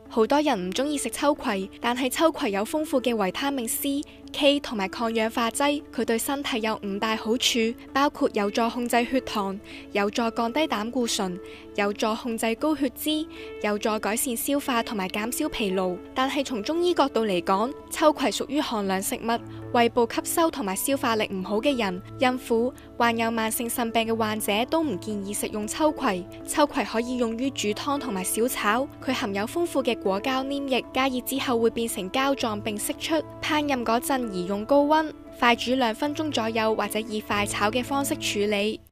好多人唔中意食秋葵，但係秋葵有豐富嘅維他命 C、K 同埋抗氧化劑，佢對身體有5大好處，包括有助控制血糖、有助降低膽固醇、有助控制高血脂、有助改善消化同埋減少疲勞。但係從中醫角度嚟講，秋葵屬於寒涼食物，胃部吸收同埋消化力唔好嘅人、孕婦、患有慢性腎病嘅患者都唔建議食用秋葵。秋葵可以用於煮湯同埋小炒，佢含有豐富嘅果膠黏液，加熱之後會變成膠狀並釋出。烹飪嗰陣宜用高溫，快煮2分鐘左右，或者以快炒嘅方式處理。